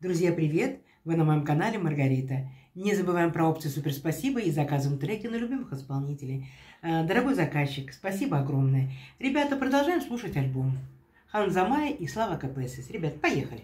Друзья, привет! Вы на моем канале Маргарита. Не забываем про опцию «Супер спасибо» и заказываем треки на любимых исполнителей. Дорогой заказчик, спасибо огромное. Ребята, продолжаем слушать альбом. Ханза Майя и Слава КПСС. Ребят, поехали!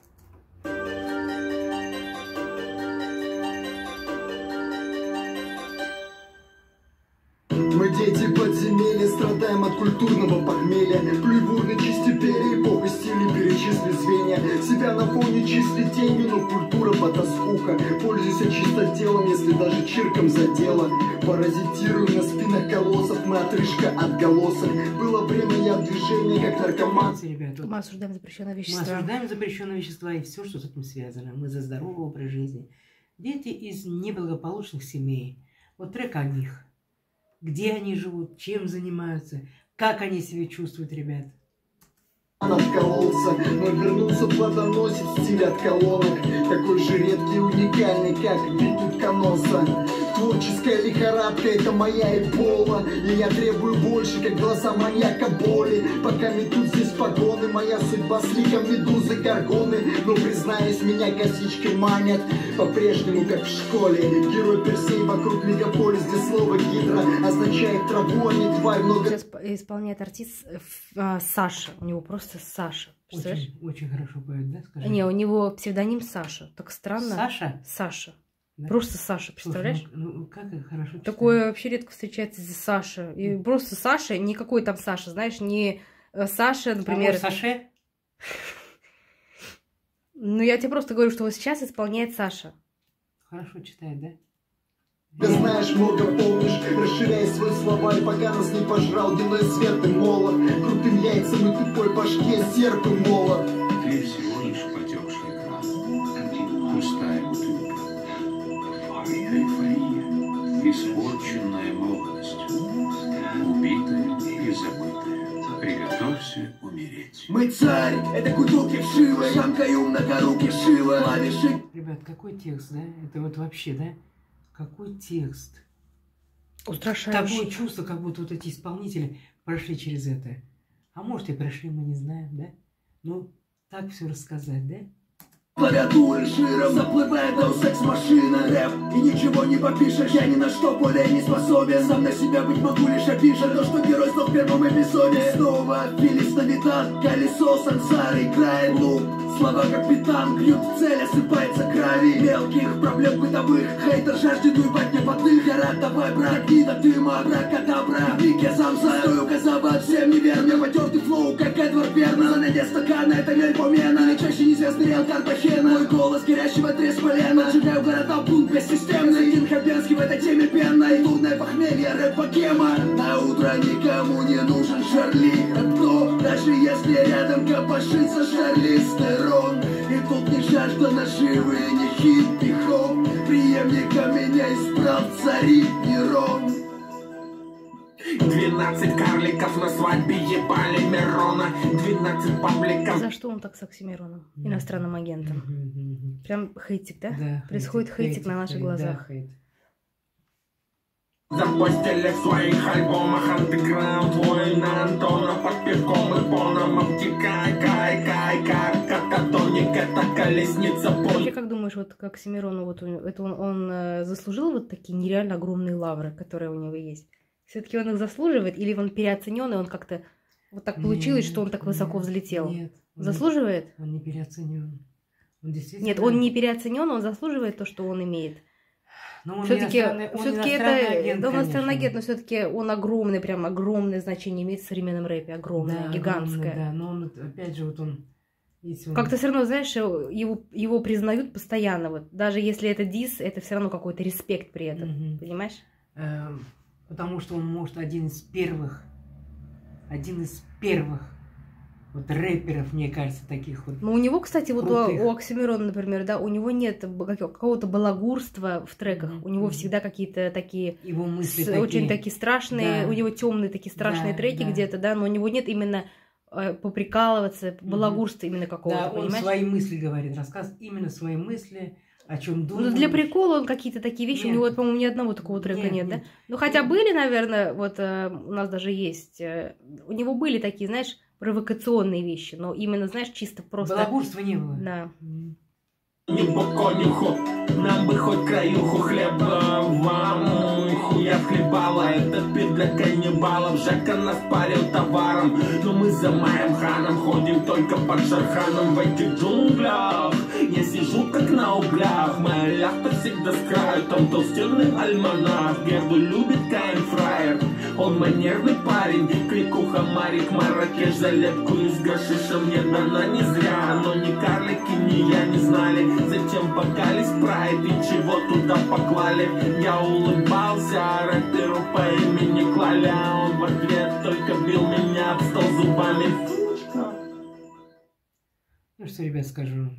Мы дети подземелья, страдаем от культурного похмелья. Плюй чисти перья, бог и стили перечисли звенья. Себя на фоне числи тенью, но культура потаскуха. Пользуйся чисто телом, если даже чирком задело. Паразитируем на спинах колоссов, мы отрыжка от голосов. Было время, я в движении, как наркоман. Ребята, мы осуждаем запрещенные вещества. Мы осуждаем запрещенные вещества и все, что с этим связано. Мы за здоровый образ жизни. Дети из неблагополучных семей. Вот трек о них. Где они живут, чем занимаются, как они себя чувствуют, ребят. Откололся, но вернулся плодоносец, стиль от колонок. Такой же редкий и уникальный, как вид утконоса. Творческая лихорадка — это моя эбола. И я требую больше, как глаза маньяка боли. Пока метут здесь погоны, моя судьба с ликом медузы, горгоны. Но, признаюсь, меня косички манят по-прежнему, как в школе. Герой Персей вокруг мегаполис, где слово гидра означает траву, а не тварь. Много... Сейчас исполняет артист Саша. У него просто Саша. Очень хорошо поет, да? Скажи. Не, у него псевдоним Саша. Так странно. Саша? Саша. Да? Просто Саша, представляешь? Слушай, ну как это хорошо читать. Такое вообще редко встречается здесь Саша. И просто Саша, никакой там Саша, знаешь, не Саша, например... А Саше? Ну, я тебе просто говорю, что вот сейчас исполняет Саша. Хорошо читает, да? Ты знаешь, много помнишь, расширяй свой словарь, пока нас не пожрал дневной свет и молот. Крутым яйцам и тупой башке серп и молот. Ты всего лишь потекший кран, пустая бутылка, эйфория, испорченная молодость, убитая и забытая. Приготовься умереть. Мы царь, это кутуки вшивы, шамкаю многоруки шивы, клавиши. Ребят, какой текст, да? Это вот вообще, да? Какой текст? Устрашающий. Такое чувство, как будто вот эти исполнители прошли через это. А может и прошли, мы не знаем, да? Ну, так все рассказать, да? Клавиатуры широм заплывает до секс-машина, рэп. И ничего не попишешь, я ни на что более не способен. Сам на себя быть могу лишь опишет то, что герой стал в первом эпизоде. Снова Филис Навитан, колесо сансары играет луп. Слова капитан бьют в цель, осыпается крови. Мелких проблем бытовых, хейтер жаждет уебать мне под их. Рад, давай, брат, не до дыма, абракадабра. Ник я сам стою, казабат, всем неверно. Потертый флоу, как Эдвард Берна. Занятие стакана, это мельпомена. И чаще неизвестный реал Карпахена. Мой голос горящего трес полена. Сжигаю города, бунт бессистемный. Дин Хабенский в этой теме пенной. Турное похмелье, рэп-богема. На утро никому не нужен Шарли. Кто, даже если рядом копошится Шарлиз Терон. И тут не жажда наживы, не хит, не хоп. Преемника меня избрал царь Нерон. 12 карликов на свадьбе ебали Мирона. 12 пабликов. За что он так с Оксимироном, иностранным агентом? Прям хейтик, да? Да. Происходит хейтик на наших глазах. Да, хейт. Запостили в своих альбомах андеграунд воина Антона. Под пивком и боном обтекай, кай, кататоник, это колесница боль. Ты как думаешь, вот как Оксимирону, вот это он заслужил вот такие нереально огромные лавры, которые у него есть? Все-таки он их заслуживает, или он переоценен, и он как-то вот так получилось, что он так высоко взлетел? Нет. Заслуживает? Он не переоценен. Он действительно... Нет, он не переоценен, он заслуживает то, что он имеет. Все-таки это он иностранный агент, но все-таки он огромный, прям огромное значение имеет в современном рэпе, огромное, да, гигантское. Огромный, да, но он, опять же, вот он... Как-то все равно, знаешь, его признают постоянно, вот даже если это дис, это все равно какой-то респект при этом, понимаешь? Потому что он, может, один из первых вот рэперов, мне кажется, таких вот. Ну, у него, кстати, вот у Оксимирона, например, да, у него нет какого-то балагурства в треках. У него всегда какие-то такие его мысли очень такие страшные, да. У него темные такие страшные треки да. где-то, да, но у него нет именно поприкалываться, балагурства именно какого-то, да, понимаешь? Он свои мысли говорит, рассказывает именно свои мысли, о чем думает. Ну, для прикола он какие-то такие вещи, у него, по-моему, ни одного такого трека нет, да? Ну, хотя были, наверное, вот у нас даже есть, у него были такие, знаешь, провокационные вещи, но именно, знаешь, чисто просто... Балагурства не было. Да. Небо конюху, нам бы хоть краюху хлеба вам. Хуя хлебала, этот пир для каннибалов. Жека нас парил товаром, но мы за моим ханом ходим только под шарханом в этих джунглях. Я сижу как на углях, моя яхта всегда с краю, там толстенный альманах. Герду любит Каин фраер, он манерный парень. Кликуха, Марик, Марракеш, залепку из гашиша мне дана не зря. Но ни карлики, ни я не знали, зачем бокали спрайт и чего туда поклали. Я улыбался рэперу по имени Клаля, он в ответ только бил меня об стол зубами. Ну что, ребят, скажу.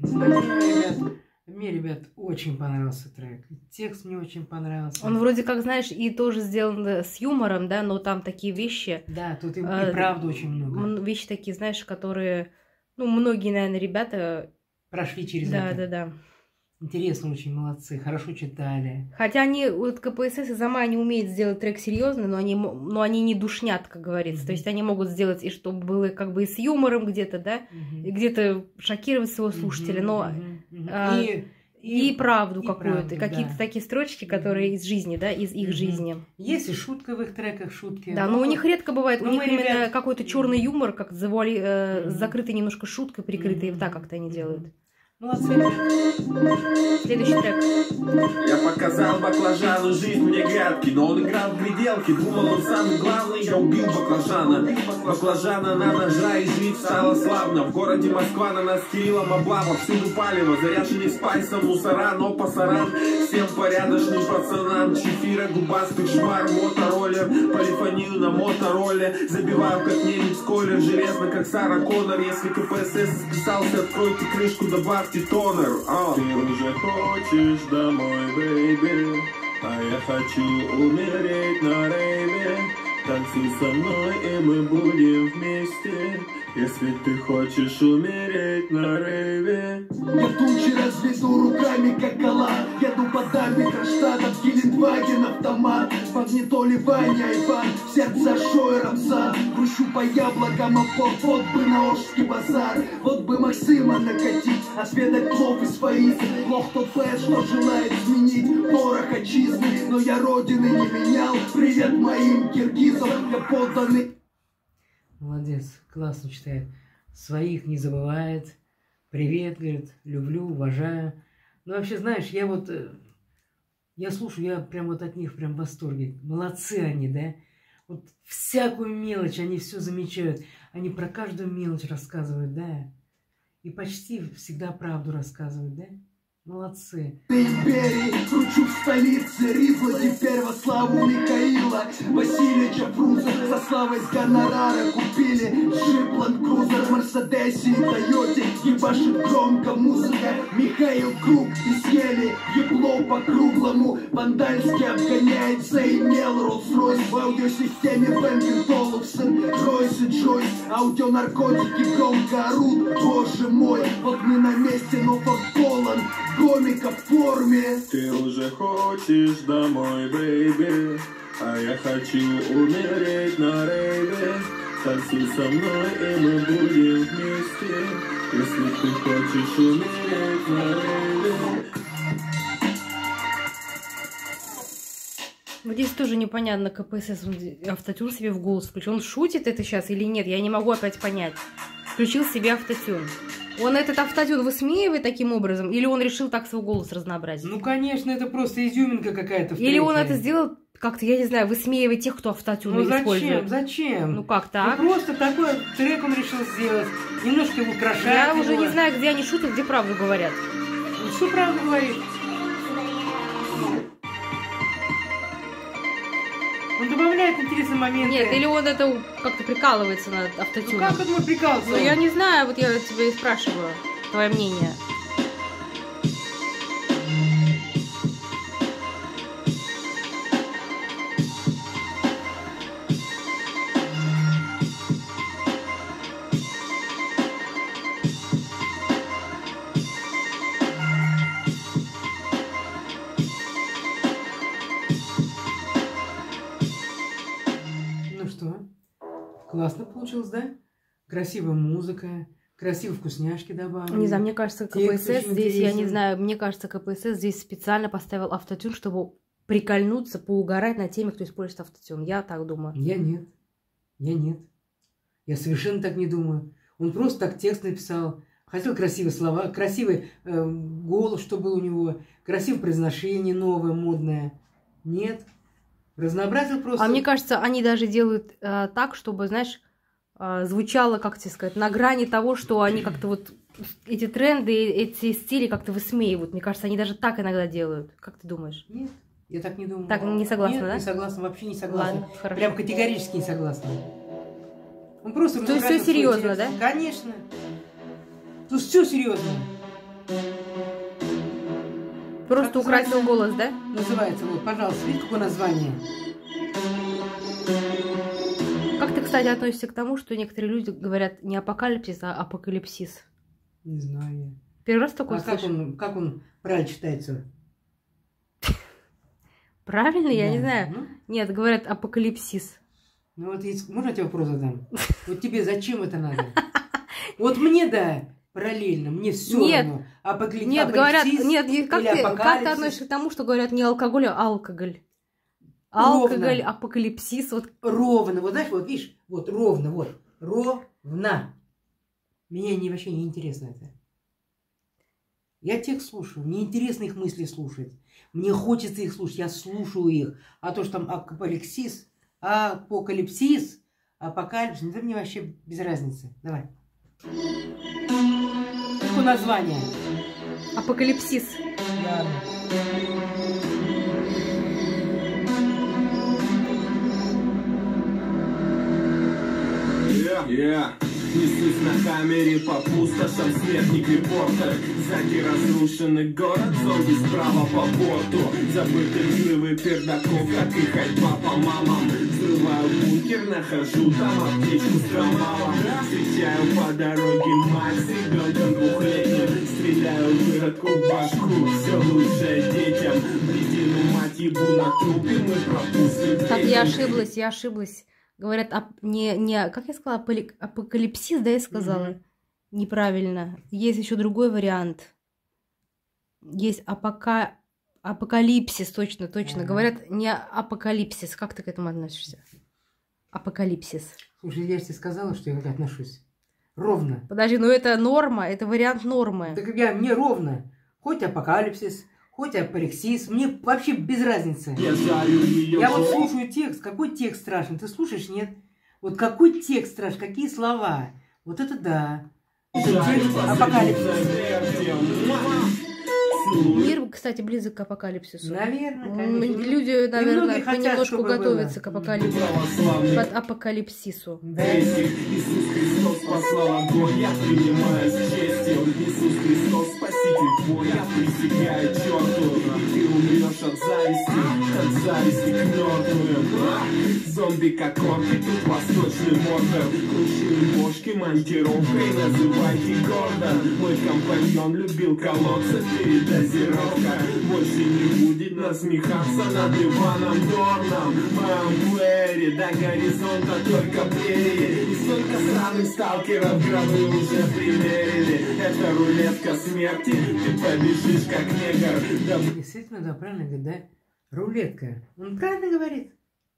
Мне, ребят, очень понравился трек. Текст мне очень понравился. Он вроде как, знаешь, и тоже сделан с юмором, да, но там такие вещи... Да, тут и правда очень много. Вещи такие, знаешь, которые, ну, многие, наверное, ребята... Прошли через да, это. Да. Интересно, очень молодцы, хорошо читали. Хотя они, вот КПСС и Зама, они умеют сделать трек серьезный, но они не душнят, как говорится. То есть они могут сделать, и чтобы было как бы и с юмором где-то, да, и где-то шокировать своего слушателя, но и правду какую-то, какие-то такие строчки, которые из жизни, да, из их жизни. Есть и шутка в их треках, шутки. Да, но у них редко бывает, у них именно какой-то черный юмор, как закрытый немножко шуткой, прикрытый, вот так как-то они делают. Молодцы. Следующий трек. Я показал баклажану жизнь мне гадкий, но он играл в гляделки, думал он самый главный, я убил баклажана. Баклажана на ножа и жить стало славно. В городе Москва на нас Кириллом облава, всюду палево, заряженный спайсом мусора, но пасаран всем порядочным пацанам. Чефира, губастый шмар, мотороллер, полифонию на моторолле. Забиваю как немец колер, железно как Сара Коннор. Если КПСС списался, откройте крышку, добавьте тонер. Ты уже хочешь домой, бэйби, а я хочу умереть на рейве. Танцуй со мной, и мы будем вместе, если ты хочешь умереть на рейве. Я тучи разведу руками, как кола. Еду по дамбе Кронштадтов, Гелендваген, автомат. В магнитоле Ваня, Иван, в сердце Шой, Рамзан. Кручу по яблокам, а вот бы на Ожский базар. Вот бы Максима накатить, отведать плов из Фаиза. Плох тот поэт, что желает изменить порох отчизны. Но я родины не менял, привет моим киргизам. Я подданный. Молодец, классно читает. Своих не забывает. Привет, говорит, люблю, уважаю. Ну, вообще, знаешь, я слушаю, я прям вот от них прям в восторге. Молодцы они, да? Вот всякую мелочь, они все замечают. Они про каждую мелочь рассказывают, да? И почти всегда правду рассказывают, да? Молодцы. Империи, кручу в столице Ризла, теперь во славу Михаила Васильевича Фрунзе. Со славой с гонорара купили джип Land Cruiser в Мерседесе и Тойоте. Ебашит громко музыка, Михаил Круг и съели ебло по-круглому. Вандальски обгоняется имел Rolls-Royce. В аудиосистеме Бенкин Толловсон, Ройс и Джойс. Аудионаркотики громко орут, боже мой. Вот мы на месте, но форт полон комика в форме. Ты уже хочешь домой, бэйби, а я хочу умереть на рейве. Танцуй со мной, и мы будем вместе, если ты хочешь умереть на рейве. Вот здесь тоже непонятно, КПСС, он автотюн себе в голос включил. Он шутит это сейчас или нет, я не могу опять понять. Включил себе автотюн. Он этот автотюн высмеивает таким образом, или он решил так свой голос разнообразить? Ну, конечно, это просто изюминка какая-то. Или он это сделал как-то, я не знаю, высмеивая тех, кто автотюн использует. Зачем? Ну, как так? Ну, просто такой трек он решил сделать. Немножко украшать Я его. уже не знаю, где они шутят, где правду говорят. Ну, что правду говорит? Он добавляет интересные моменты. Нет, или он это как-то прикалывается над автотюном. Ну, как это мой прикалываться? Ну, я не знаю, вот я тебя и спрашиваю, твое мнение. Классно получилось, да? Красивая музыка, Красиво вкусняшки добавили. Не знаю, мне кажется, Текст КПСС очень здесь, я не интересный. знаю, мне кажется, КПСС здесь специально поставил автотюн, чтобы прикольнуться, поугарать над теми, кто использует автотюн. Я так думаю. Я нет. Я нет. Я совершенно так не думаю. Он просто так текст написал. Хотел красивые слова, красивый голос, что был у него, красивое произношение новое, модное. Нет. Разнообразил просто. А мне кажется, они даже делают так, чтобы, знаешь, звучало, как тебе сказать, на грани того, что они как-то вот эти тренды, эти стили как-то высмеивают. Мне кажется, они даже так иногда делают. Как ты думаешь? Нет, я так не думаю. Так, не согласна, Нет, да? не согласна, вообще не согласна. Ладно, хорошо. Прям категорически не согласна. Он просто То есть разукрасил всё серьезно, свой да? текст. Конечно. Тут все серьезно. Просто Как украсил называется? голос, да? Называется, вот, пожалуйста, видите, какое название? Как ты, кстати, относишься к тому, что некоторые люди говорят не апокалипсис, а апокалипсис? Не знаю я. Первый раз такое А как слышу. как он правильно читается? Правильно? Я Да. не знаю. Ну, Нет, говорят апокалипсис. ну вот, можно я тебе вопрос задам? Вот тебе зачем это надо? Вот мне, да, параллельно, мне все Нет. равно. Нет, говорят, апокалипсис нет, как или ты апокалипсис. относишься к тому, что говорят не алкоголь, а алкоголь? Ровно. Алкоголь, апокалипсис, вот Ровно, вот знаешь, вот видишь, вот ровно, вот, ровно. Меня вообще не интересно это. Я текст слушаю, мне интересно их мысли слушать. Мне хочется их слушать, я слушаю их. А то, что там апокалипсис, апокалипсис, это мне вообще без разницы. Давай. Какое название? апокалипсис. Ладно. Несусь на камере по пустошам, смертник-репортер. Сзади разрушенный город, зомби справа по борту. Забытый взрывы пердаков, как и ходьба по мамам. Взрываю бункер, нахожу там аптечку с трамвалом. Встречаю по дороге мать с ребенком двухлетним. Стреляю выродку в башку, все лучшее детям. Бредину мать ебу на трупе, мы пропустим. Так, я ошиблась. Говорят, как я сказала, апокалипсис, да, я сказала? Неправильно. Есть еще другой вариант. Есть апокалипсис, точно. Говорят, не апокалипсис. Как ты к этому относишься? Апокалипсис. Слушай, я же тебе сказала, что я как отношусь. Ровно. Подожди, но это норма, это вариант нормы. Так мне ровно. Хоть апокалипсис, хоть апокалипсис, мне вообще без разницы. Я жарю ее. Я вот слушаю текст. Какой текст страшный? Ты слушаешь, нет? Вот какой текст страшный? Какие слова? Вот это да. Это текст апокалипсис. Мир, кстати, близок к апокалипсису. Наверное, конечно. Люди, наверное, многие хотят, понемножку чтобы готовятся было. к апокалипсису. Под апокалипсису. Да. Иисус Христос послал огонь, я принимаю с честью. Иисус Христос спаситель твой, я присягаю черту. И ты умрешь от зависти к мертвым. Зомби как орки, тут восточный мордор. Крушили бошки монтировкой, называйте гордо. Мой компаньон любил колодцы, передозировка. Больше не будет насмехаться над Иваном Дорном. Мы амплуэре до горизонта только прерии. И столько сраных сталкеров гробы уже примерили. Это рулетка смерти, ты побежишь как негр. Да Действительно, да, правильно говорит, да? Рулетка. Он правильно говорит.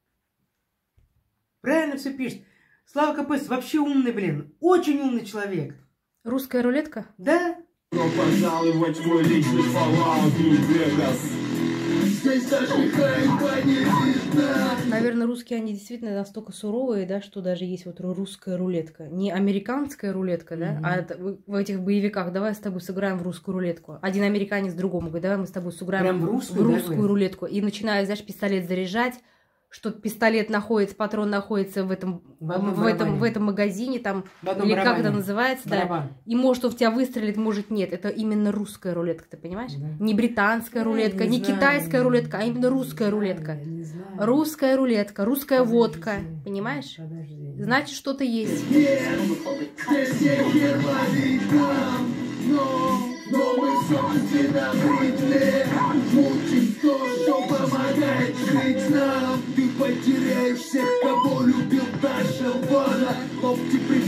Правильно все пишет. Слава КПСС вообще умный, блин. Очень умный человек. Русская рулетка? Да? но пожаловать в мой личный Fallout New Vegas. Здесь даже хайпа не видно. Наверное, русские, они действительно настолько суровые, да, что даже есть вот русская рулетка. Не американская рулетка, да, а это в этих боевиках давай с тобой сыграем в русскую рулетку. Один американец другому говорит, давай мы с тобой сыграем Прям в русскую, да, рулетку. И начинаю, знаешь, пистолет заряжать, что пистолет находится, патрон находится в этом магазине, там, или как это называется, да. И может он в тебя выстрелит, может нет. Это именно русская рулетка, ты понимаешь? Да. Не британская рулетка, не китайская рулетка, а именно русская рулетка. Русская рулетка, русская водка, понимаешь? Значит, что-то есть. Здесь не германитам, но мы собственно придли. Мучим то, что помогает жить нам. Ты потеряешь всех, кого любил Даша Вана. Локти прибиты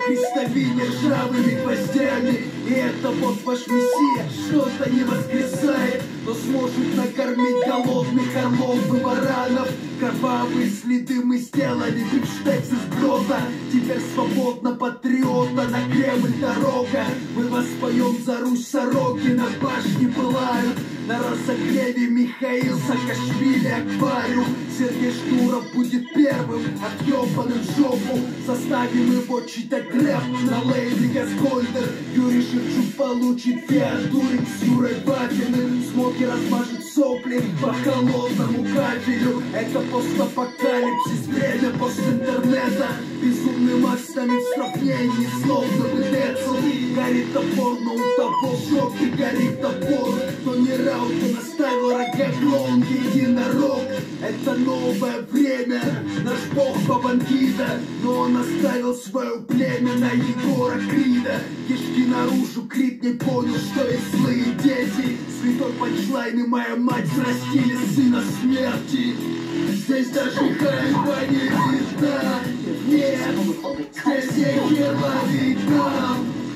крестовине ржавыми гвоздями. И это вот ваш мессия, что-то не воскресает, но сможет накормить голодных орлов и баранов. Кровавые следы мы сделали, бифштекс из брода. Теперь свободно патриота, на Кремль дорога. Мы воспоем за Русь Сорокина, башни пылают. На разогреве Михаил Саакашвили аквариум. Сергей Шнуров будет первым отъебанным в жопу. Заставим его читать рэп на лейбле Газгольдер. Юрий Шевчук получит феодурик с Юрой Бабиным. Смоки размажет сопли по холодному кабелю. Это постапокалипсис, время постинтернета. Безумный Макс станет в сравнении, словно бы Децл. Горит топор, но у того в жопе горит топор. Но не Раутон оставил рога клоун, единорог. Это новое время, наш бог Бабангида. Но он оставил свое племя на Егора Крида. Кишки наружу, Крид не понял, что есть злые дети. Святой панчлайн и моя мать взрастили сына смерти. Здесь даже хайпа не видно. Нет, здесь не хера видно.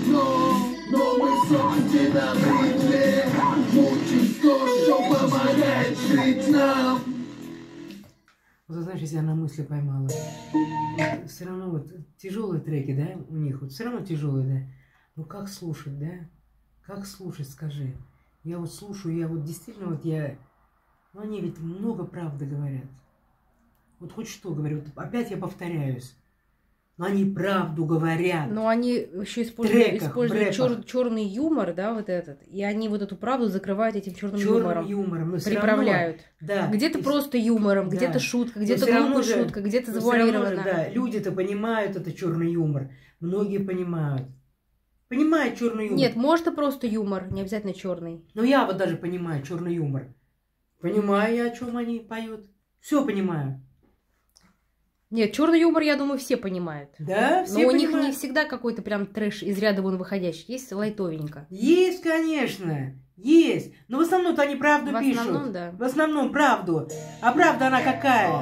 Но мы собственно бритве мутим то, что помогает жить нам. Вот знаешь, если я на мысли поймала, все равно вот тяжелые треки, да, у них вот все равно тяжелые, да. Ну как слушать, да? Как слушать, скажи. Я вот слушаю, я вот действительно вот я, ну они ведь много правды говорят. Вот хоть что говорю, вот опять я повторяюсь. Но они правду говорят. Но они еще используют черный юмор, да, вот этот. И они вот эту правду закрывают этим черным юмором. Приправляют. Да. Где-то просто юмором, да. Где-то шутка, где-то глупая шутка, где-то завуалировано. Да, люди-то понимают это черный юмор. Многие понимают. Понимают черный юмор. Нет, может и просто юмор, не обязательно черный. Но я вот даже понимаю черный юмор. Понимаю я, о чем они поют. Все понимаю. Нет, черный юмор, я думаю, все понимают. Да, все но понимают. У них не всегда какой-то прям трэш из ряда вон выходящий. Есть лайтовенько. Есть, конечно. Есть. Но в основном-то они правду пишут. В основном, да. В основном правду. А правда она какая?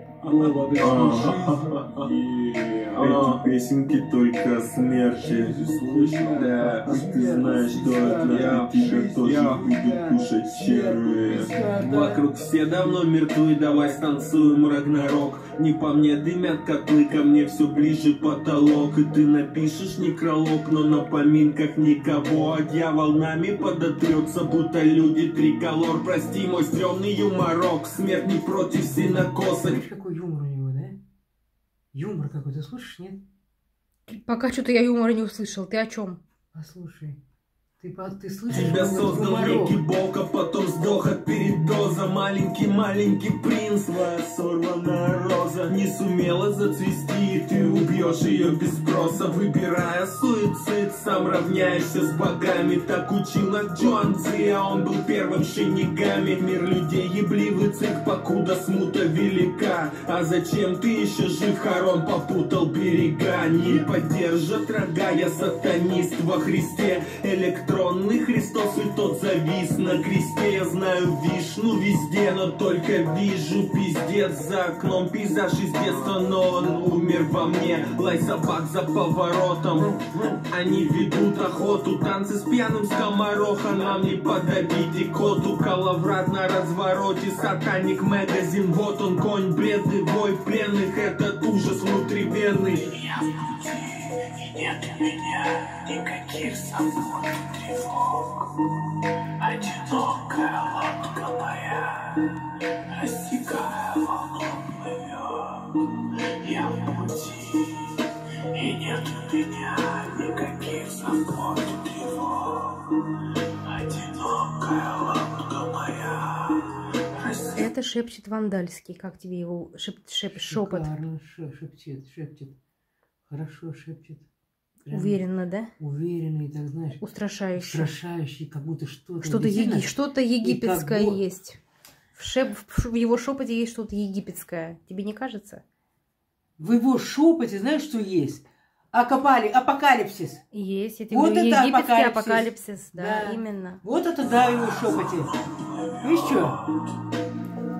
Эти песенки только о смерти. Да, ты знаешь, что однажды тебя тоже будут кушать черви. Вокруг все давно мертвы, давай станцуем Рагнарок. Не по мне дымят котлы, ко мне все ближе потолок. И ты напишешь некролог, но на поминках никого. А дьявол нами подотрется, будто люди триколор. Прости мой стрёмный юморок, смерть не против синокоса. Знаешь, какой юмор у него, да? Юмор какой, ты слышишь, нет? Пока что-то я юмора не услышал. Ты о чем? Послушай, ты слышишь? Тебя создал некий бог, а потом сдох от передоза. Маленький принц, твоя сорванная роза не сумела зацвести, и ты убьешь ее без спроса. Выбирая суицид, сам равняешься с богами. Так учил нас Джоан Цзи, а он был первым шинигами. Мир людей ебливый цирк, покуда смута велика. А зачем ты еще жив, Харон попутал берега. Не поддержат рога, я сатанист во Христе. Электронный Христос, и тот завис на кресте. Я знаю вишну везде, но только вижу пиздец. За окном пейзаж из детства, но он умер во мне. Лай собак за поворотом, они ведут охоту. Танцы с пьяным скомороха нам не подавить икоту. Калаврат на развороте, сатаник магазин. Вот он конь, бледный вой пленных. Этот ужас внутривенный. Нет у меня никаких забот и тревог. Одинокая лодка моя, рассекая волну плывет. Я в пути, и нет у меня никаких забот и тревог. Одинокая лодка моя. Это шепчет Вандальский. Как тебе его шепот? Шикарно шепчет. Хорошо шепчет. Прям Уверенно, да? Уверенный, так знаешь. Устрашающий. Как будто что-то. Что-то египетское как есть. В его шепоте есть что-то египетское. Тебе не кажется? В его шепоте знаешь, что есть? Апокалипсис. Есть. Я тебе Вот говорю, это египетский апокалипсис. Да, именно. Вот это да, в его шепоте. Видишь что?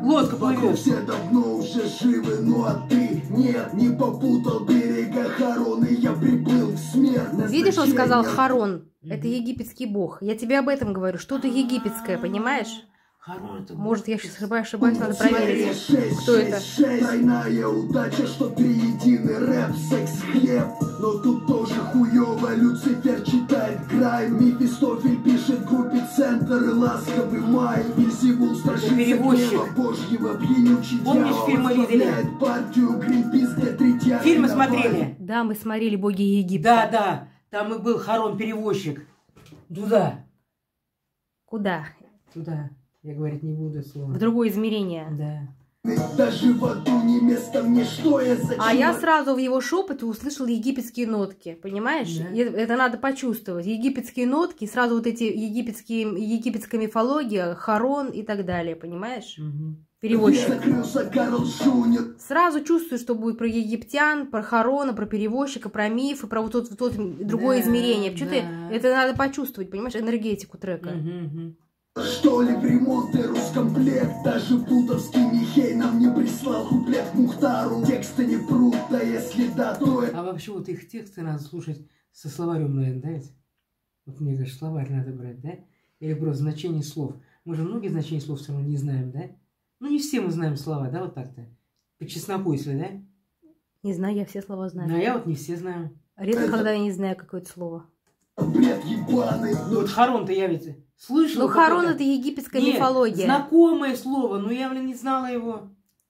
Лодка Вокруг плывет. все давно уже живы, ну а ты нет, не попутал берега Хароны, я приплыл в смерть. Видишь, он сказал Назначение- Харон. Это египетский бог. Я тебе об этом говорю. Что-то египетское, понимаешь? Харон, это Может, я сейчас ошибаюсь, надо проверить. Шесть, Кто это? шесть, шесть. Тройная удача, что триединый рэп, секс, хлеб. Но тут тоже хуёво, Люцифер читает Грайм. Мефистофель пишет в группе Центр и ласковый май. Вельзевул страшится Перевозчик. гнева Божьего, пьянючий Помнишь, дьявол фильмы видели? возглавляет партию Гринпис, где третья. Фильмы смотрели? Да, мы смотрели «Боги Египта». Да, да. Там и был Харон-перевозчик. Туда. Куда? Туда. Я говорить не буду слово. В другое измерение. Да. Даже в аду не место мне, что я за А я чувак? сразу в его шепоте услышала египетские нотки, понимаешь? Да. И это надо почувствовать. Египетские нотки, сразу вот эти египетская мифология, Харон и так далее, понимаешь? Мгм. Перевозчик. Закрылся Карл Шунер. Сразу чувствую, что будет про египтян, про Харона, про перевозчика, про мифы, про вот тот другое Да, измерение. Почему-то да. это надо почувствовать, понимаешь, энергетику трека. Мгм, мгм. Что ли в ремонт и Роскомплект? Даже Путовский Михей нам не прислал куплет Мухтару. Тексты не прут, да если да, то это... А вообще вот их тексты надо слушать со словарем, наверное, да? ведь? Вот мне кажется, словарь надо брать, да? Или просто значение слов. Мы же многие значения слов все равно не знаем, да? Ну, не все мы знаем слова, да, вот так-то. По чесноку, если, да? Не знаю, я все слова знаю. Ну, а я вот не все знаю. Редко, когда я не знаю какое-то слово. Бред ебаный, но Вот Харон-то я ведь слышала. Ну, Харон какое-то- это египетская Нет, мифология. знакомое слово, но я, блин, не знала его.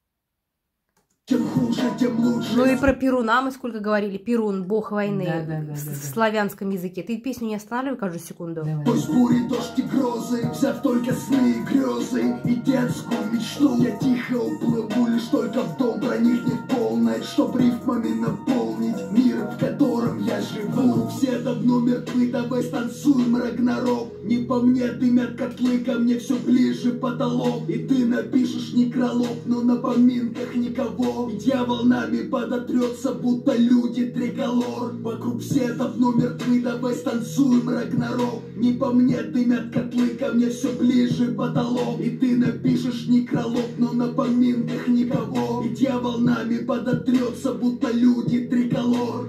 чем хуже, тем лучше. Ну и про Перуна мы сколько говорили. Перун, бог войны Да. в славянском языке. Ты песню не останавливай каждую секунду. Давай. Пусть бури, дождь и грозы, взяв только сны и грезы и детскую мечту. Я тихо уплыву, лишь только в дом проникнет полночь, чтоб рифмами наполнить мир, в котором я живу. Все давно мертвы, давай станцуем Рагнарок. Не по мне дымят котлы, ко мне все ближе потолок. И ты напишешь некролог, но на поминках никого. И дьявол нами подотрется, будто люди триколор. Вокруг все давно мертвы, давай станцуем Рагнарок. Не по мне дымят котлы, ко мне все ближе потолок. И ты напишешь некролог, но на поминках никого. И дьявол нами подотрется, будто люди триколор.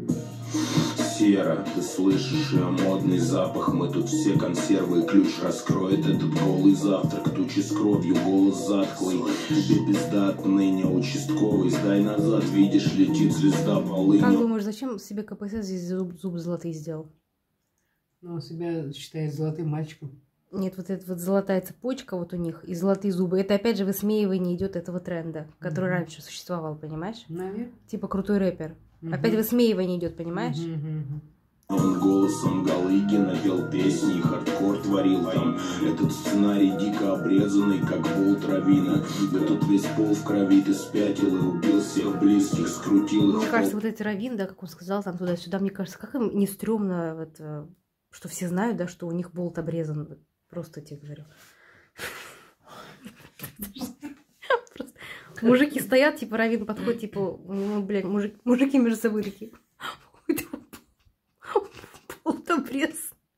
Сера, ты слышишь ее модный запах. Мы тут все консервы, и ключ раскроет этот голый завтрак. Тучи с кровью, голос затхлый. Тебе пизда отныне, участковый. Сдай назад, видишь, летит звезда Как полынью. думаешь, зачем себе КПСС здесь зубы золотые сделал? Ну, он себя считает золотым мальчиком. Нет, вот эта вот золотая цепочка вот у них и золотые зубы. Это опять же высмеивание идет этого тренда, который раньше существовал, понимаешь? Наверное. Типа крутой рэпер. Опять высмеивание идет, понимаешь? Он голосом Галыгина пел песни и хардкор творил там. Этот сценарий дико обрезанный, как болт равина. Этот весь пол в крови, ты спятил и убил всех близких, скрутил их. Мне в кажется, пол. вот эти раввины, да, как он сказал, там туда-сюда, мне кажется, как им не стрёмно, вот, что все знают, да, что у них болт обрезан. Вот просто тебе говорю. Просто мужики стоят, типа, раввин подходит, типа, ну, блядь, мужики между собой такие. Болт обрезан.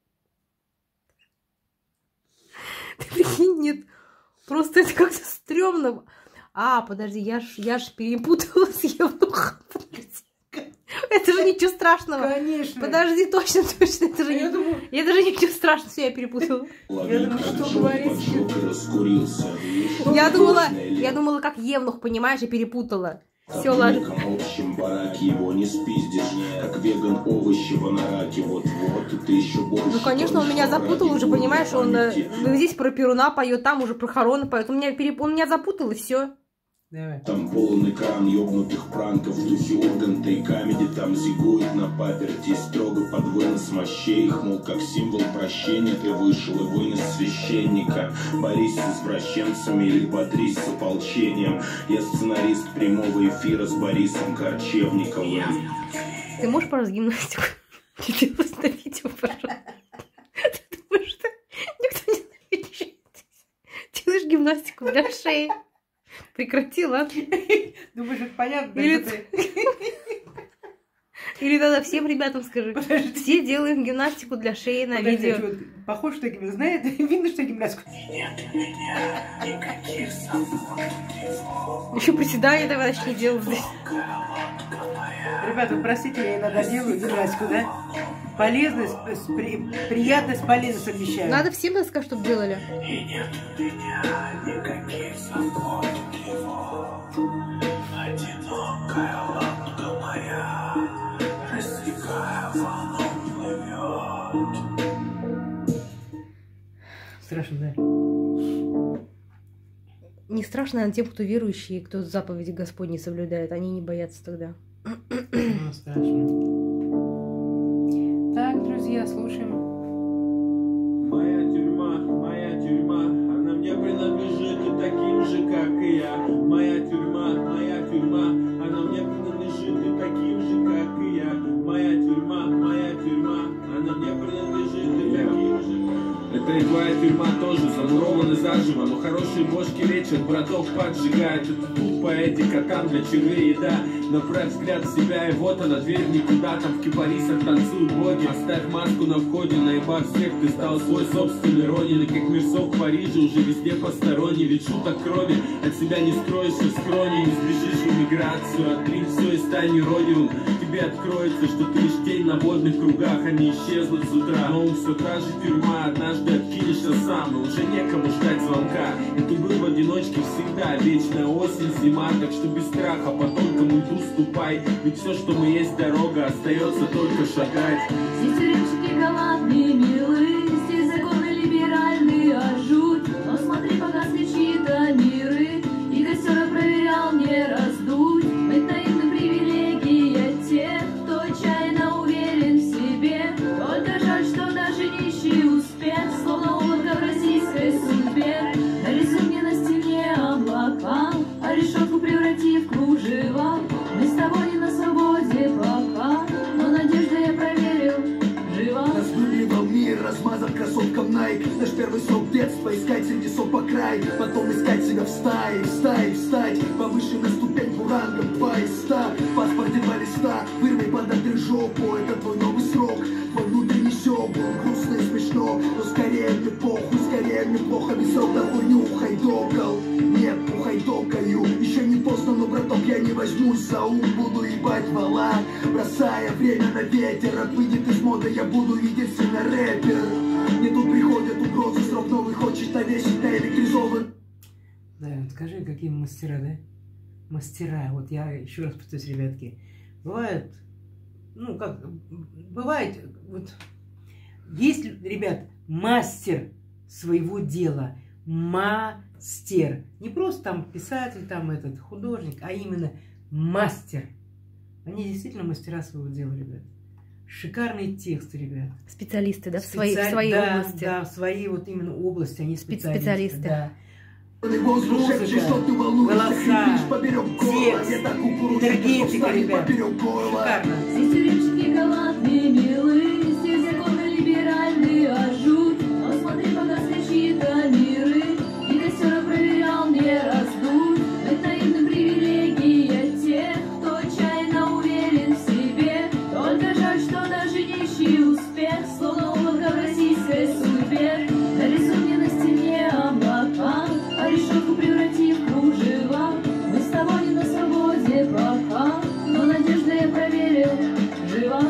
Ты прикинь, нет. Просто это как-то стрёмно. А, подожди, я ж перепутала с Евнухом. Это же ничего страшного. Конечно. Подожди, точно. Это же, Я думаю, это же ничего страшного, все я перепутала. Я думаю, что Поджёг, говорить? поджёг и раскурился. Я думала, как Евнух, понимаешь, и перепутала. Все, ладно. В общем бараке его не спиздишь, как веган овощево на раке. Вот-вот, и ты еще больше. Ну, конечно, он меня запутал уже, понимаешь, он здесь про Перуна поет, там уже про Харона поет. Он меня запутал, и все. Давай. Там полон экран ёбнутых пранков в духе Урганта и Камеди. Там зигует на паперти строго под вынос мощей. Их, мол, как символ прощения ты вышел и вынес священника. Борись с извращенцами или бодрись с ополчением. Я сценарист прямого эфира с Борисом Корчевниковым. Ты можешь, пожалуйста, гимнастику делать на видео, пожалуйста? Ты думаешь, что никто не замечает? Делаешь гимнастику для шеи. Прекрати, ладно? Думаешь, это понятно? Или что ты- Или тогда всем ребятам скажи. Подожди. Все делаем гимнастику для шеи на Подожди, видео. что, похож, что гимнаст, знает? Видно, что гимнастику. Еще приседания тогда начни делать здесь. Ребята, вы простите, я иногда делаю гимнастику, да? Полезность, приятность, полезность совмещаю. Надо всем сказать, чтобы делали. Страшно, да? Не страшно, наверное, тем, кто верующий, кто заповеди Господни соблюдает. Они не боятся тогда. Ну, страшно. Так, друзья, слушаем. Моя тюрьма, она мне принадлежит и таким же, как и я. Моя тюрьма, она мне принадлежит и таким же, как и я. Моя тюрьма, она мне принадлежит и таким же. Это и твоя тюрьма тоже замурованы заживо, но хорошие бошки лечат, браток поджигает. Это тут поэтика, там для червей еда. Направь взгляд в себя, и вот она, дверь никуда. Там в кипарисах танцуют боги. Оставь маску на входе, наебав всех. Ты стал свой собственный ронин. И как Мерсов в Париже, уже везде посторонний. Ведь шуток крови, от себя не скроешься в скроне. Не сбежишь в эмиграцию, отринь все и стань юродивым. Тебе откроется, что ты лишь тень на водных кругах, а не исчезла с утра. Но все та же тюрьма, однажды откинешься сам, и уже некому ждать звонка. И ты был в одиночке всегда, вечная осень, зима. Так что без страха по тонкому льду ступай. Ведь все, что мы есть дорога, остается только шагать. Здесь тюремщики галантные, милые, здесь законы либеральные, а жуть. Но смотри, погасли чьи-то миры, и костер проверял, не раздуть. Быть наивным привилегия тех, кто отчаянно уверен в себе. Только жаль, что даже нищий успех, словно облако в российской судьбе. Нарисуй мне на стене облака, а решетку преврати в кружево. Мы с тобой не на свободе пока, но надежду я проверил, жива. Разгуливал мир, размазав кроссовком Nike. Наш первый срок детства, искать среди сок по край. Потом искать себя в стае, встать повыше на ступеньку рангом 2 из 100. В паспорте 2 листа, вырвай подотры жопу. Это твой новый срок, твой внутренний сёб. Грустно и смешно, но скорее мне похуй, скорее мне плохо. Без срок на хуйню хайдокал, нет, ухайдокаю. Еще не поздно, но, браток, я не возьмусь за ум. Буду ебать вала, бросая время на ветер. Рap выйдет из моды, я буду единственный рэпер. Мне тут приходят угрозы, срок новый хочет навесить на электризован. Да, вот скажи, какие мы мастера, да? Мастера. Вот я еще раз повторюсь, ребятки. Бывает, ну как, бывает, вот, есть, ребят, мастер своего дела. Мастер. Не просто там писатель, там этот художник, а именно мастер. Они действительно мастера своего дела, ребят. Шикарные тексты, ребят. Специалисты, да, в своей области. Да, в своей вот именно области они специалисты. Да. Музыка, голоса, текст, энергетика, ребят. Шикарно. Здесь тюремщики галантные, милые, здесь законы либеральные, а жуть. Но смотри, погасли чьи-то миры, и костер проверял, не раздуть. Быть наивным привилегия тех, кто отчаянно уверен в себе. Только жаль, что даже нищий успех, словно облако в российской судьбе. Нарисуй мне на стене облака, а решетку преврати в кружево. Мы с тобой не на свободе пока, но надежду я проверил, жива.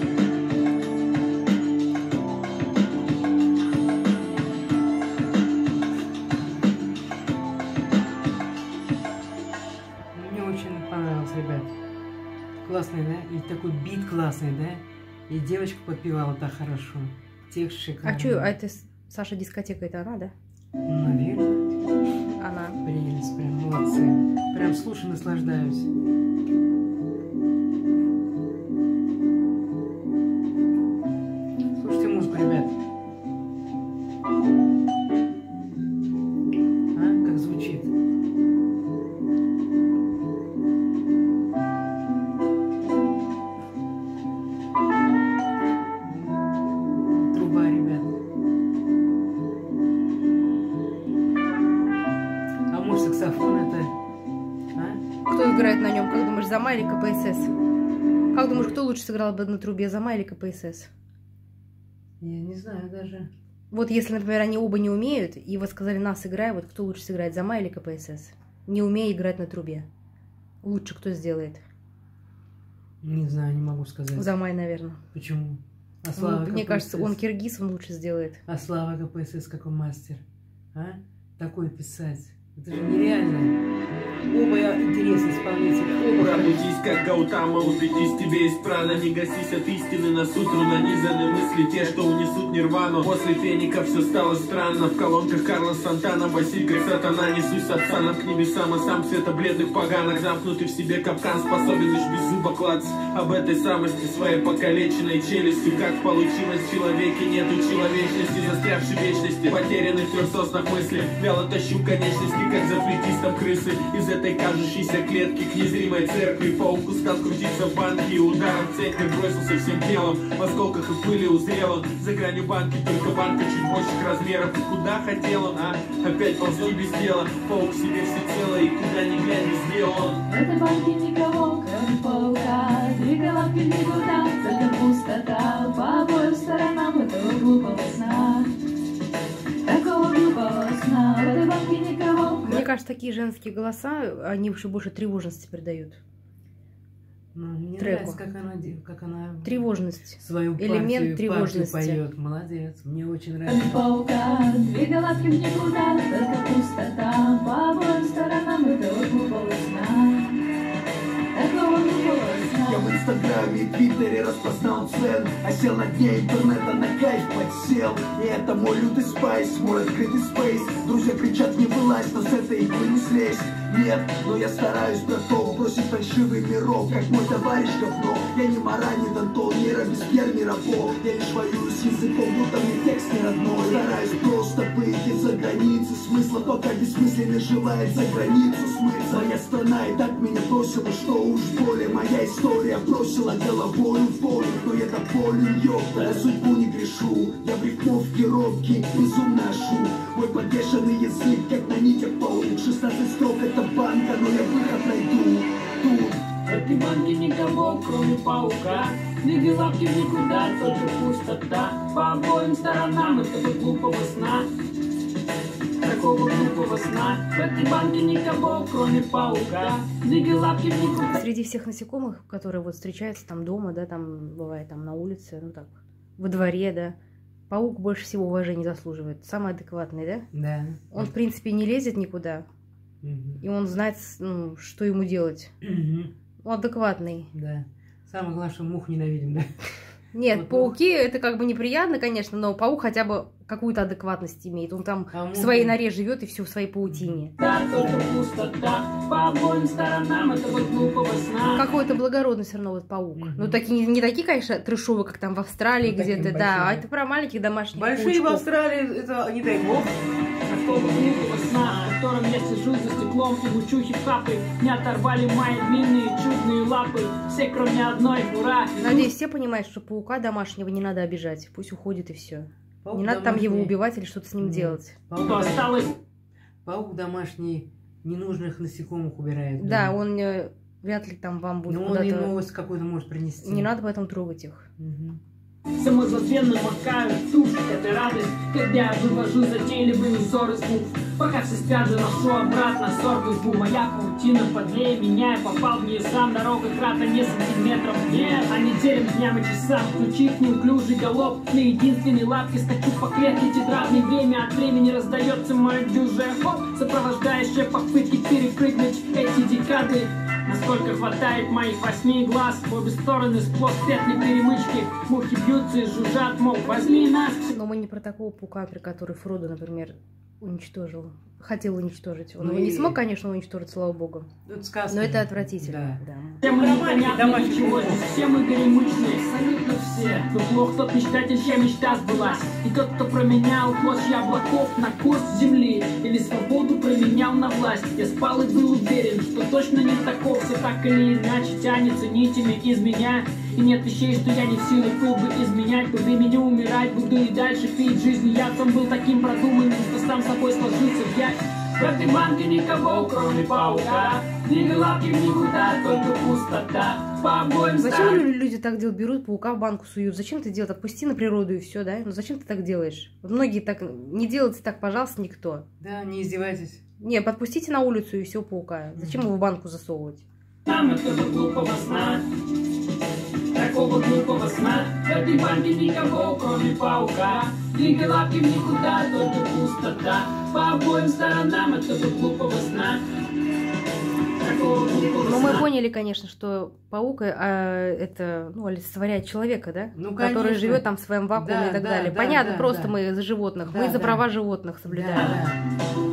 Мне очень понравилось, ребят. Классный, да? И такой бит классный, да? И девочка подпевала так хорошо. Текст шикарный. А что, а это Саша дискотека, это она, да? Наверное. Она. Прелесть, прям молодцы. Прям слушаю, наслаждаюсь. Слушайте музыку, ребят. А, как звучит. Труба, ребят. А может саксофон это? А? Кто играет на нем, как думаешь, Зама или КПСС? Как думаешь, кто лучше сыграл бы на трубе, Зама или КПСС? Я не знаю даже. Вот если, например, они оба не умеют, и вы сказали, на, сыграй, вот кто лучше сыграет, Зама или КПСС? Не умея играть на трубе. Лучше кто сделает? Не знаю, не могу сказать. Замай, наверное. Почему? А Слава Мне КПСС? кажется, он киргиз, он лучше сделает. А Слава КПСС какой мастер? А? Такой писать. Это же нереально. Оба интересные исполнители. Оба Пробудись, как Гаутама, убедись, тебе есть прана. Не гасись от истины, на сутру нанизаны мысли, те, что унесут нирвану. После феника все стало странно. В колонках Карлос Сантана, басит как сатана. Несусь от сана к небесам, а сам цвета бледных поганок. Замкнутый в себе капкан, способен лишь без зуба клац. Об этой самости своей покалеченной челюстью. Как получилось, в человеке нету человечности, застрявшей вечности, потерянных в трех соснах мысли. Вяло тащу конечности, как за флетистом крысы. Из этой кажущейся клетки к незримой церкви. Паук устал крутиться в банке и ударом в центр бросился всем телом. В осколках и пыли узрел он за гранью банки, только банка чуть больших размеров. И куда хотел он, а? Опять ползет без дела. Паук себе всецело и куда ни глянь везде он. В этой банке никого, кроме паука. Три головки никуда, только пустота. По обоим сторонам этого глупого сна. Такого глупого сна. В этой банке никого. Мне кажется, такие женские голоса, они еще больше тревожности придают. Ну, мне треку. нравится, как она Тревожность. свою Элемент тревожности. поет. Молодец. Мне очень нравится. Паука, две головки в никуда, только пустота. По обоим сторонам этого глупого сна. Такого глупого сна. Я в инстаграме и твиттере распознал цен, а сел на дне интернета, на кайф подсел. И это мой лютый спайс, мой открытый спейс. Друзья кричат, не вылазь, но с этой иглы не слезь. Нет, но я стараюсь, браток, бросить фальшивый мирок, как мой товарищ говно. Я не Мара, не Дантон, не Робеспьер, не Рабо. Я лишь воюю с языком, будто мне текст не родной. Стараюсь просто выйти за границы смысла, пока бессмысленно желает за границу смыться. Моя страна и так меня бросила, что уж более. Моя история бросила головою в поле. Но я доволен, ёпта, я судьбу не грешу. Я в рифмовке робкий, безумно ошу. Мой подвешенный язык, как на нитях паук. 16 строк это банка, но я выход найду тут. В этой банке никого, кроме паука. Две лапки в никуда, только пустота. По обоим сторонам этого глупого сна. Такого глупого сна. В этой банке никого, кроме паука. Две лапки в никуда. Среди всех насекомых, которые вот встречаются там дома, да, там бывает там на улице, ну так, во дворе, да, паук больше всего уважения заслуживает. Самый адекватный, да? Да. Он, в принципе, не лезет никуда, и он знает, ну, что ему делать. Он адекватный. Да. Самое главное, что мух ненавидим, да? Нет, Вот пауки, это как бы неприятно, конечно, но паук хотя бы какую-то адекватность имеет. Он там в своей норе живет и все в своей паутине. Да, только пустота. По обоим сторонам этого глупого сна. Какой-то благородный все равно вот паук. Ну, такие, не такие, конечно, трешовые, как там в Австралии Ну, где-то, такие да, а большие. это про маленьких домашних Большие в паучков. Австралии, это не дай бог. Такого глупого сна, в котором я сижу за стеклом и мучу хип-хапы. Не оторвали мои длинные чудные лапы. Все, кроме одной, ура! Надеюсь, все понимают, что паука домашнего не надо обижать. Пусть уходит и все. Паук Не надо там его домашний. убивать или что-то с ним Нет. делать. Что осталось? Паук домашний ненужных насекомых убирает. Да, он вряд ли там вам будет Но он и куда-то... новость какую-то может принести. Не надо поэтому трогать их. Мгм. Самозабвенно макаю тушь, это радость, когда я вывожу затейливые узоры звук. Пока все спят, заношу обратно сорву. Моя паутина подлее меня, я попал в нее сам. Дорога крата не сантиметров, нет. А неделям, дням и часам, включив неуклюжий галоп на единственной лапке, скачу по клетке тетрадной. Время от времени раздается мое дюжее хоп, сопровождающее попытки перепрыгнуть эти декады. Насколько хватает моих 8 глаз, в обе стороны сплошь петли перемычки. Мухи бьются и жужжат, мол, возьми нас. Но мы не про такого паука, при который Фродо, например, уничтожил. Хотел уничтожить. Он Ну его не и- смог, конечно, уничтожить, слава богу. Тут сказка. Но это отвратительно. Да. Да. Все мы Романтики непонятно домашние ничего, животные. здесь все мы горемычные, абсолютно все. Но плох тот мечтатель, чья мечта сбылась. И тот, кто променял клочья облаков на курс земли. Или свободу променял на власть. Я спал и был уверен, что точно не таков. Все так или иначе тянется нитями из меня. И нет вещей, что я не в силах был бы изменять. По времени умирать буду и дальше пить жизнь. Я сам был таким продуманным, что сам собой сложился в яд. В этой банке никого, кроме паука. Ни лапки в никуда, только пустота. По обоим Зачем сторонам. люди так делают? Берут паука в банку суют. Зачем ты делаешь? Отпусти на природу и все, да? Ну зачем ты так делаешь? Вот многие так... Не делайте так, пожалуйста, никто. Да, не издевайтесь. Не, подпустите на улицу и все паука. Зачем его в банку засовывать? Нам этого глупого сна. Такого глупого сна. В этой банке никого, кроме паука. Двигай лапки в никуда, только пустота. По обоим сторонам этого глупого сна. Такого глупого Ну, мы сна. поняли, конечно, что паук это, ну, олицетворяет человека, да? Ну, Который конечно. живет там в своем вакууме Да, и так да, далее. да, Понятно, да, просто да. мы за животных. Да, мы за да. права животных соблюдаем. Да, да.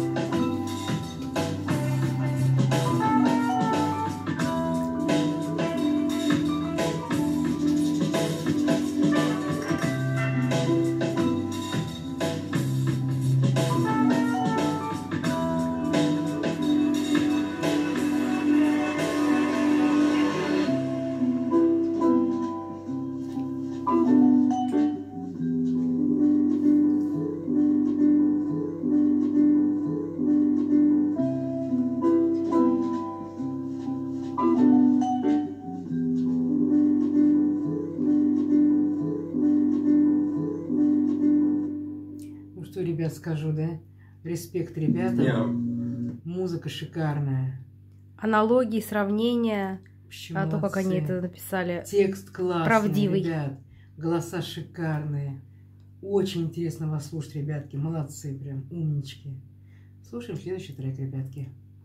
Ну что, ребят, скажу, да? Респект ребятам. Музыка шикарная. Аналогии, сравнения, Вообще то, как они молодцы. это написали. Текст классный, Правдивый. ребят. Голоса шикарные. Очень интересно вас слушать, ребятки. Молодцы, прям умнички. Слушаем следующий трек, ребятки.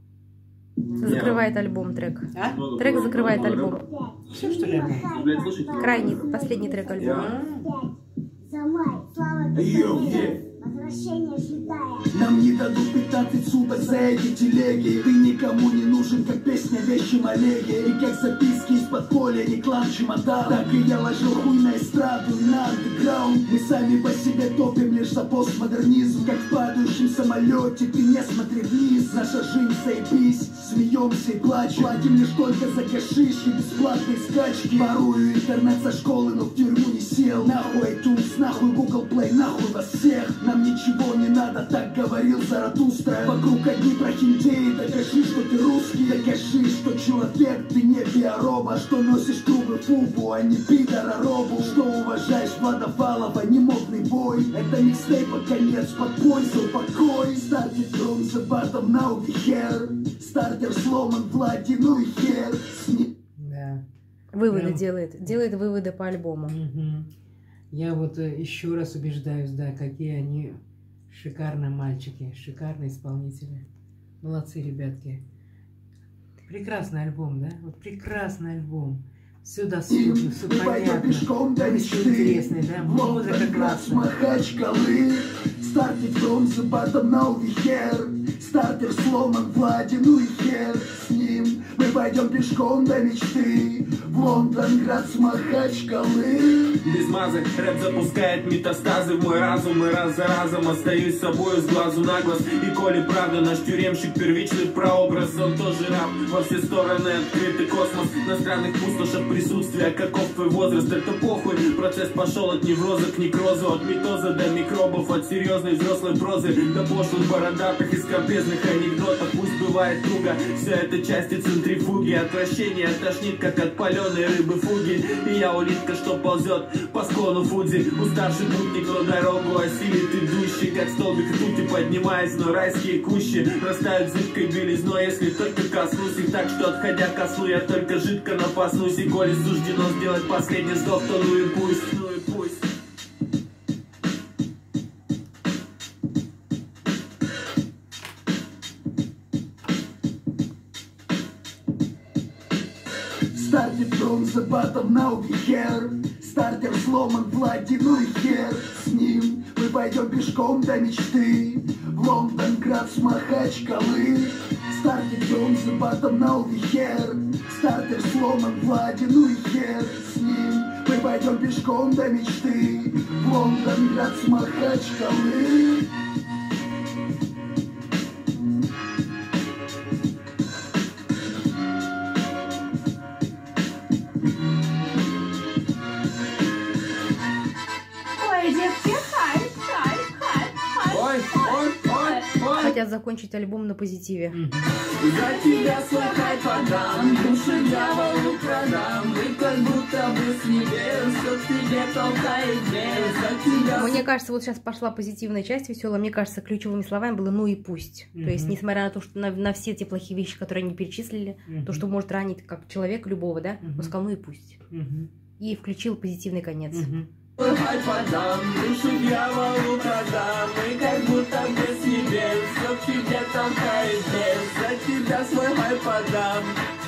Закрывает альбом трек. А? Трек закрывает альбом. Все, что ли? альбом? Блядь, слушайте. Крайний, последний трек альбома. Самай, слава возвращение святая. Нам не дадут 15 суток за эти телеги. Ты никому не нужен, как песня в вещем Олеге. И как записки из-под поля, реклам чемодан. Так и я ложил хуй на эстраду и на андеграунд. Мы сами по себе топим лишь за постмодернизм. Как в падающем самолете, ты не смотри вниз. Наша жизнь заебись, смеемся и плачем. Платим лишь только за кашиш и бесплатные скачки. Ворую интернет со школы, но в тюрьму не сел. Нахуй iTunes, нахуй Google Play, нахуй вас всех. Нам ничего не надо, так говорил Заратустра. Вокруг одни прохиндеи, докажи, что ты русский. Докажи, что человек, ты не биоробот. Что носишь трубы фубу, а не пидора робу. Что уважаешь Влада Валова, не модный бой. Это микстейпа конец, подпользовал покой. Started from the bottom, now we here. Стартер сломан, Влади, ну и хер. Да. Выводы Прям. делает. Делает выводы по альбому. Мгм. Я вот еще раз убеждаюсь, да, какие они шикарные мальчики, шикарные исполнители. Молодцы, ребятки. Прекрасный альбом, да? Вот прекрасный альбом. Все доступно, все Мы пойдем понятно. пешком до Все мечты. интересный, да? Музыка Лондон, Град, классная. Махачкалы. Started from the bottom, now we here. Стартер сломан, Влади, ну и хер с ним. Мы пойдем пешком до мечты. В Лондон, Град, Махачкалы. Без мазы рэп запускает метастазы в мой разум. И раз за разом остаюсь собой с глазу на глаз. И коли правда наш тюремщик первичный прообраз, он тоже раб. Во все стороны открытый космос. На странных пустошах присутствия. Каков твой возраст, это похуй. Процесс пошел от невроза к некрозу. От митоза до микробов. От серьезной взрослой прозы до пошлых бородатых и скорбезных анекдотов. Пусть бывает туго, все это части центрифуги. Отвращение тошнит, как от паленой рыбы фуги. И я улитка, что ползет по склону Фудзи. Уставший путник, но дорогу осилит идущий. Как столбик ртути поднимаясь, но райские кущи растают зыбкой белизной, если только коснусь их. Так что, отходя ко сну, я только жидко напаснусь. И коли суждено сделать последний вздох, то ну и пусть, ну и пусть. Started from the bottom, now we here. Стартер сломан, Влади, ну и хер с ним. Мы пойдем пешком до мечты. В Лондон, Град, Махачкалы. Started from the bottom, now we here. Стартер сломан, Влади, ну и хер с ним. Мы пойдем пешком до мечты. В Лондон, Град, Махачкалы. хотят закончить альбом на позитиве. За тебя свой хайп подам, душу дьяволу продам. И как будто бы с небес все к тебе толкает вверх. За тебя... Мне кажется, вот сейчас пошла позитивная часть веселая. Мне кажется, ключевыми словами было «ну и пусть». То есть, несмотря на то, что на все те плохие вещи, которые они перечислили, то, что может ранить как человека любого, да, он сказал «ну и пусть». И включил позитивный конец. Свой хайп подам, душу дьяволу продам. И как будто бы с небес все к тебе толкает вверх. За тебя свой хайп подам.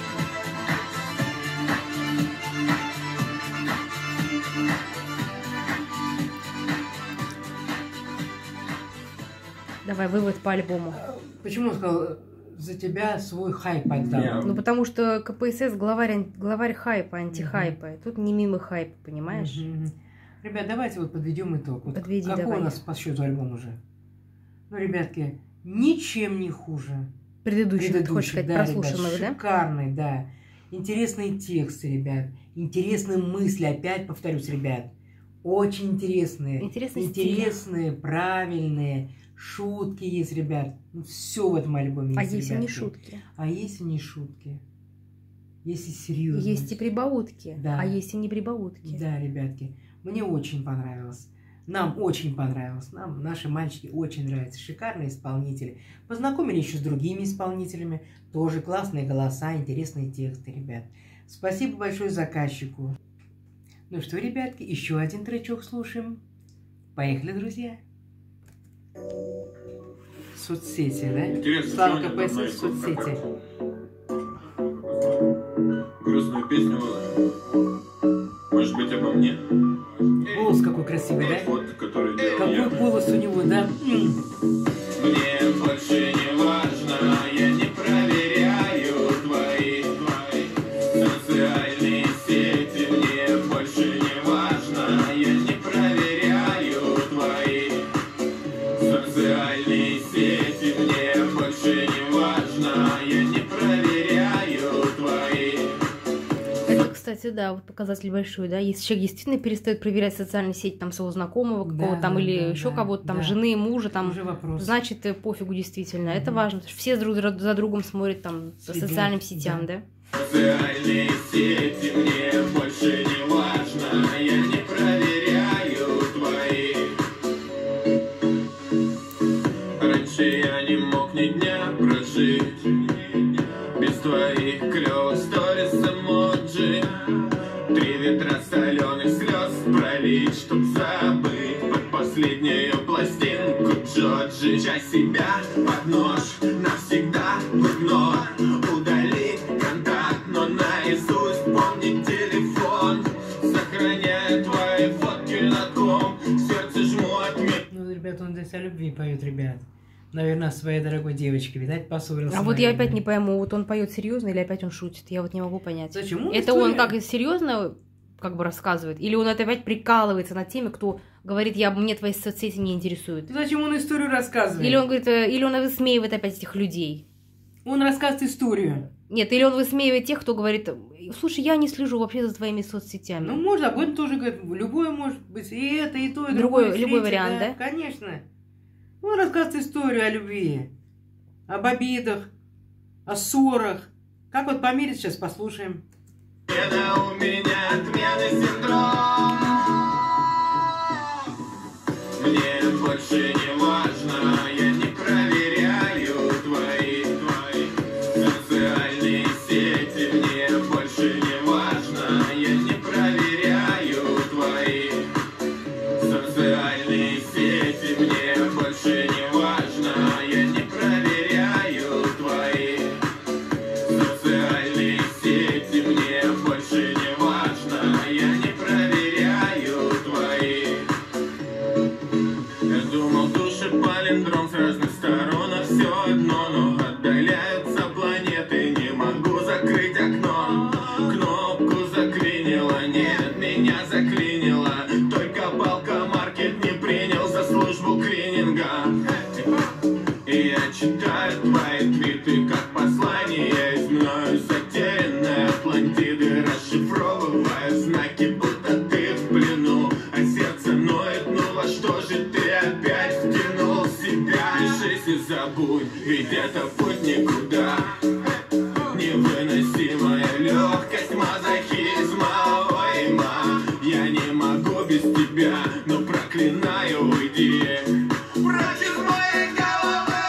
Давай, вывод по альбому. Почему он сказал за тебя свой хайп отдам? Ну, потому что КПСС главарь хайпа, антихайпа. Тут не мимо хайпа, понимаешь? Ребят, давайте вот подведем итог. Вот Подведи, какой давай. у нас по счету альбом уже? Ну, ребятки, ничем не хуже. Предыдущих, ты хочешь сказать, да, прослушанных, ребят, да? шикарный, да. Интересные тексты, ребят. Интересные мысли, опять повторюсь, ребят. Очень интересные. Интересные, правильные. Шутки есть, ребят. Ну, все в этом альбоме есть, А если ребятки. не шутки? А если не шутки? Если серьезно? Есть и прибаутки. Да. А есть и не прибаутки. Да, ребятки. Мне очень понравилось. Нам очень понравилось. Нам наши мальчики очень нравятся. Шикарные исполнители. Познакомились еще с другими исполнителями. Тоже классные голоса, интересные тексты, ребят. Спасибо большое заказчику. Ну что, ребятки, еще один тречок слушаем. Поехали, друзья. Соцсети, да? Интересно, Слава что они КПСС, соцсети. Грустную песню выложили. Может быть, обо мне? Голос какой красивый, да? Вот, который делал я. Какой голос у него, да? Мне больше не важно, я не проверяю твои социальные сети. Мне больше не важно, я не проверяю твои социальные сети. Мне больше не важно, я не проверяю твои. Это, кстати, да, вот показатель большой, да. Если человек действительно перестает проверять социальные сети там своего знакомого какого-то Да, там да, или да, еще да, кого-то там, да. жены, мужа там, Уже вопрос. значит, пофигу действительно. Это важно, потому что все друг за другом смотрят там по Следят, социальным сетям, да. Социальные сети мне больше не важно, я не проверяю твои. Раньше я не мог ни дня прожить без твоих клёвых сторис эмоджи. 3 ветра соленых слез пролить, чтоб забыть под последнюю пластинку Джорджи. Часть себя под нож, навсегда в игнор. Удали контакт, но наизусть помни телефон. Сохраняя твои фотки на ком, сердце жмут мне. Ну, ребят, он здесь о любви поет, ребят. Наверное, своей дорогой девочке, видать, поссорился. А вот я наверное. опять не пойму, вот он поет серьезно или опять он шутит? Я вот не могу понять. Зачем? Это он как серьезно как бы рассказывает? Или он это опять прикалывается над теми, кто говорит, мне твои соцсети не интересуют? Зачем он историю рассказывает? Или он говорит, или он высмеивает опять этих людей? Он рассказывает историю. Нет, или он высмеивает тех, кто говорит, слушай, я не слежу вообще за твоими соцсетями. Ну, может, об этом тоже говорит. Любое может быть. И это, и то, и Любой другое. Третье, вариант, да? Конечно. Он рассказывает историю о любви. Об обидах. О ссорах. Как вот помириться, сейчас послушаем. У меня отменный синдром. Мне больше не важно, я не проверяю твои социальные сети. Мне больше не важно, я не проверяю твои социальные сети. Мне больше не важно, я не проверяю твои социальные сети. Мне больше не важно, я не проверяю твои. Я думал, души палиндром с разных сторон, а все одно, но отдаляются планеты. Не могу закрыть окно, кнопку заклинило, нет, меня заклинило. Только Балка Маркет не принял за службу клининга. И я читаю твои твиты как послание из мною затерянной Атлантиды. Расшифровываю знаки, будто ты в плену, а сердце ноет, ну во что же ты опять втянул себя? Лишись и забудь, ведь это путь никуда. Невыносимая легкость мазохизма. Ой, ма, я не могу без тебя, но проклинаю, уйди прочь из моей головы.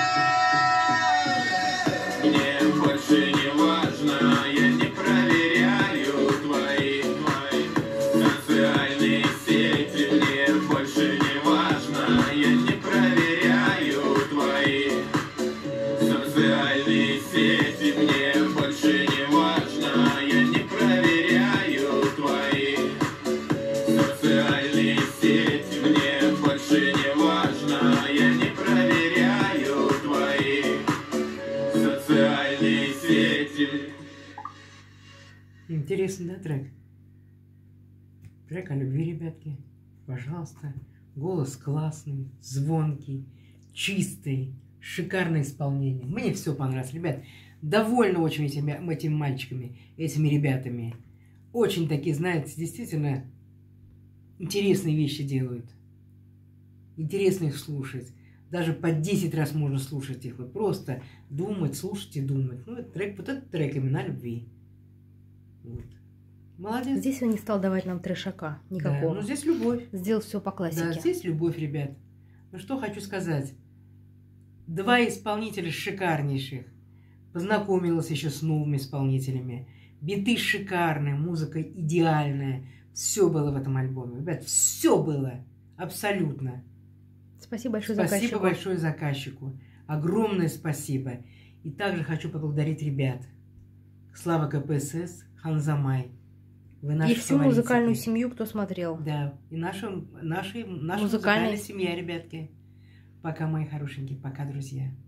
Мне больше не важно, я не проверяю твои социальные сети. Мне больше не важно, я не проверяю твои социальные сети. Мне больше не важно, я не проверяю твои социальные сети. Мне больше не важно, я не проверяю твои социальные сети. Интересный, да, трек? Трек о любви, ребятки. Пожалуйста. Голос классный, звонкий, чистый, шикарное исполнение. Мне все понравилось, ребят. Довольна очень этими мальчиками, этими ребятами. Очень такие, знаете, действительно интересные вещи делают. Интересно их слушать. Даже по 10 раз можно слушать их. Вот просто думать, слушать и думать. Ну, этот трек именно о любви. Вот. Молодец. Здесь он не стал давать нам трешака никакого. Да, ну здесь любовь. Сделал все по классике. Да, здесь любовь, ребят. Ну что хочу сказать. Два исполнителя шикарнейших. Познакомилась еще с новыми исполнителями. Биты шикарные, музыка идеальная. Все было в этом альбоме. Ребят, все было. Абсолютно. Спасибо большое заказчику. Спасибо большое заказчику. Огромное спасибо. И также хочу поблагодарить ребят. Слава КПСС, Ханзамай. Вы наши и всю фаворитики. музыкальную семью, кто смотрел. Да, и наша музыкальная семья, ребятки. Пока, мои хорошенькие, пока, друзья.